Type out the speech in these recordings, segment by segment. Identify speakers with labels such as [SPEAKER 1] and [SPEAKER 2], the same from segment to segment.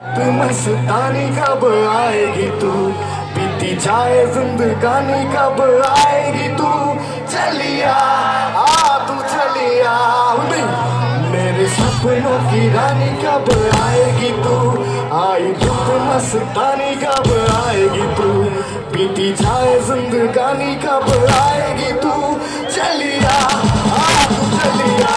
[SPEAKER 1] तू मस्तानी कब आएगी तू, बीती जाए जिंदगानी कब आएगी तू, चलिया तू चलिया, मेरे सपनों की रानी कब आएगी तू, आई रुत मस्तानी कब आएगी तू, बीती जाए जिंदगानी कब आएगी तू, चलिया तू चलिया।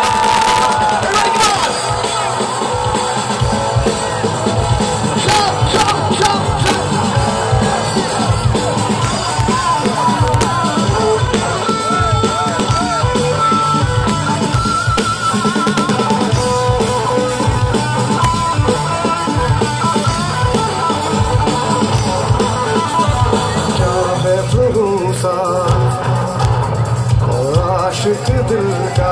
[SPEAKER 1] आशिक दिल का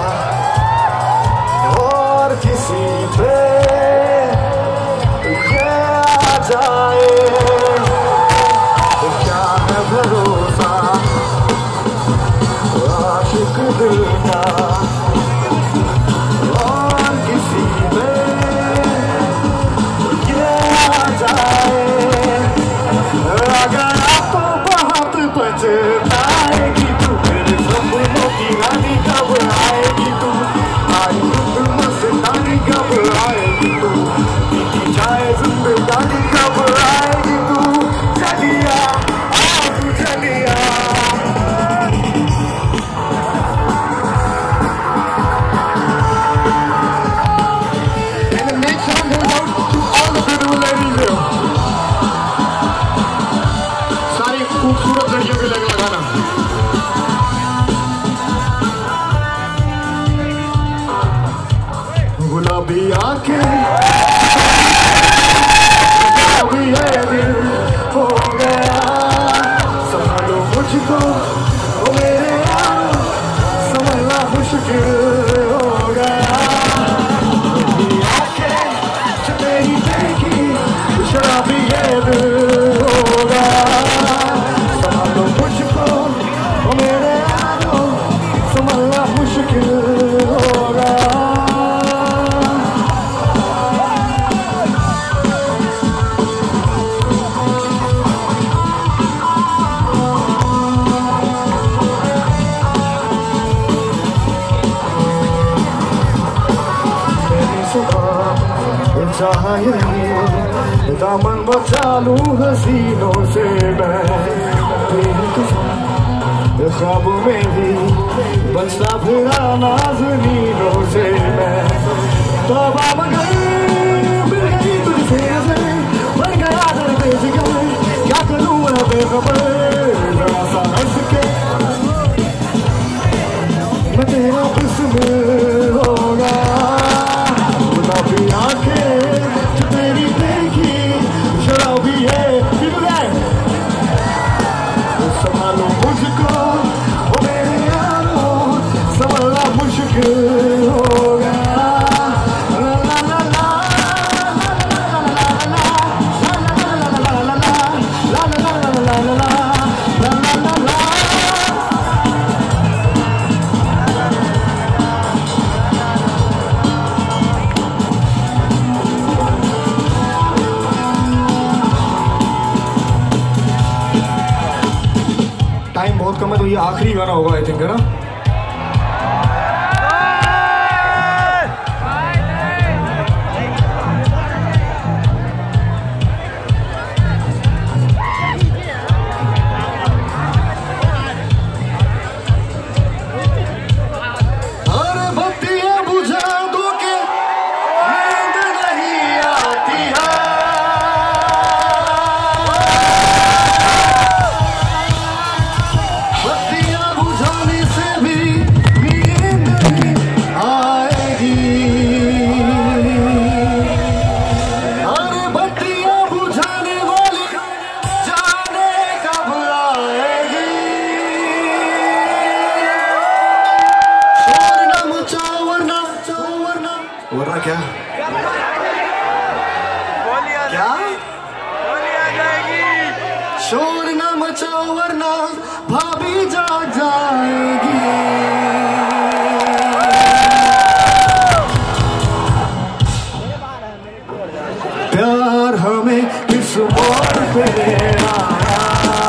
[SPEAKER 1] और किसी पे ये आ जाए, क्या है भरोसा आशिक दिल का और किसी पे ये आ जाए, अगर आपको बहुत पछताएगी तू, मेरे सपनों की रानी कब आएगी तू, आई रुत मस्तानी कब आएगी तू, बीती जाए जिंदगानी कब आएगी तू, चलिया तू चलिया। And the next song goes out to all the beautiful ladies here. सारी खूबसूरत लड़कियों के लग लगाना। गुलाबी आंखें गुलाबी है दिल हो गया, संभालो मुझको ओ मेरे यार, संभालना मुश्किल हो गया, गुलाबी आंखें जो तेरी देखी शराबी है दिल हो गया, संभालो मुझको ओ मेरे यार, संभालना मुश्किल हो गया। दामन बचा लूं हसीनों से मैं, ख्वाबों में भी बचता फिरा नाज़नीनों से मैं, तौबा मगर मिल गई तुझसे नज़र, बन गया दर बेजिगर, क्या करूं मैं बेखबर, जरा सा हंस के मैं तेरा बिस्मिल होगा, गुलाबी आंखें जो तेरी देखी शराबी है, संभालो मुझको ओ मेरे यारो, संभालना मुश्किल होगा, ला ला ला ला टाइम बहुत कम है तो ये आखिरी गाना होगा आई थिंक, है ना? वरना क्या क्या शोर न मचाओ वरना भाभी जाग जाएगी। प्यार प्यार हमें किस मोड़ पे ले आया,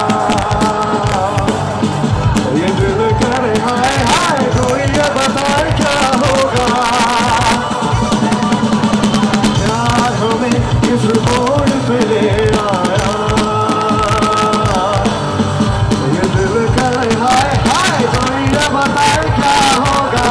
[SPEAKER 1] ये दिल करे हाय हाय, कोई ये बताए क्या होगा। प्यार हमें किस मोड़ पे ले आया, ये दिल करे हाय हाय, कोई ये बताए क्या होगा।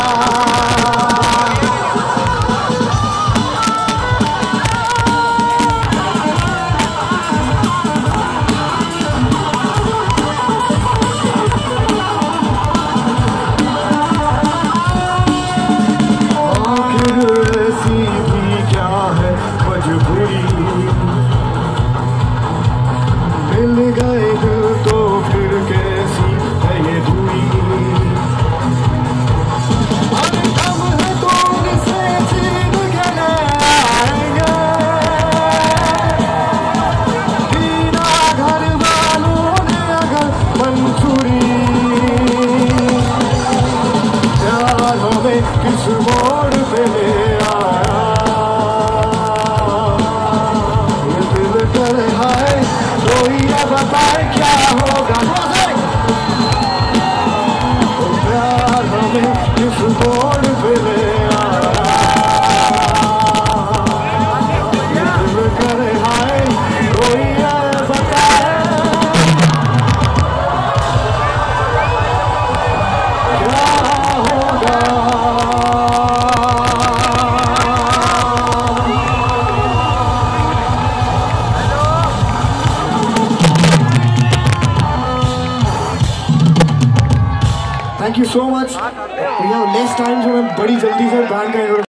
[SPEAKER 1] मिल गए दिल तो फिर कैसी है ये दूरी, अरे हम है तो इसे छीन के ले आएंगे, दीना घर वालों ने अगर मंजूरी। प्यार हमें किस मोड़ पे ले आया, ये दिल करे हाय, कोई ये बताए क्या होगा। प्यार हमें किस मोड़ पे ले आया, ये दिल करे हाय, कोई ये बताए क्या होगा। Thank you so much. We have less time, so मैं बड़ी जल्दी से बैंड का